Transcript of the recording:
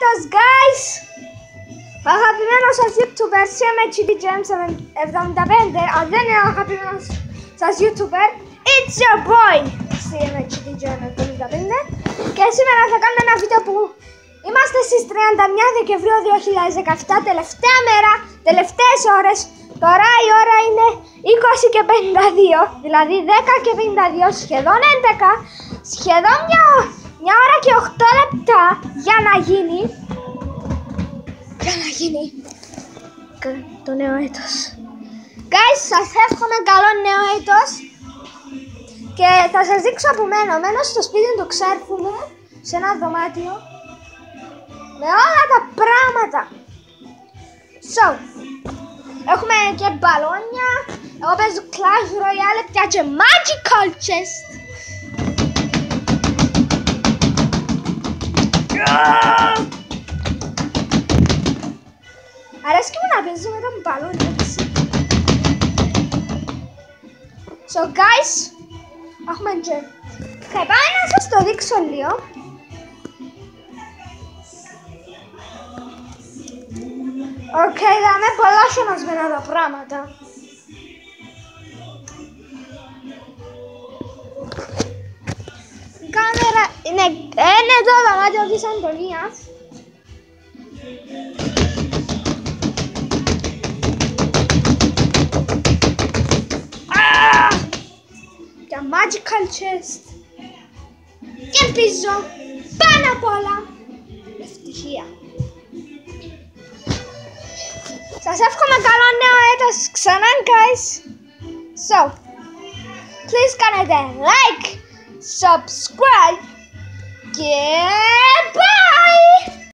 έτος, guys! Ο αγαπημένος σας YouTuber CMHDGM75. Αν δεν είναι ο αγαπημένος σας YouTuber, it's your boy CMHDGM75. Και σήμερα θα κάνουμε ένα βίντεο που είμαστε στις 31 Δεκεμβρίου 2017, τελευταία μέρα, τελευταίες ώρες. Τώρα η ώρα είναι 20 και 52, δηλαδή 10 και 52, σχεδόν 11, σχεδόν μια ώρα και 8 λεπτά για να γίνει το νέο έτος. Guys, σας εύχομαι καλό νέο έτος και θα σας δείξω που μένω στο σπίτι του ξέρφου μου, σε ένα δωμάτιο με όλα τα πράγματα. Έχουμε και μπαλόνια, εγώ παίζω Clash Royale, πια και Magical Chest. Αρέσκει μου να παίζω με τα μπαλόνια, έτσι. So guys, έχουμε και... Θα πάμε να σας το δείξω λίγο. Οκ, δάμε πολλά χιονασμένα τα πράγματα. Η κάμερα είναι το δωμάτιο της Αντωνίας. Και Magical Chest. Και ελπίζω πάνω απ' όλα ευτυχία. Σας εύχομαι καλό νέο έτος ξανά, guys. So, please κάνετε like, subscribe και bye!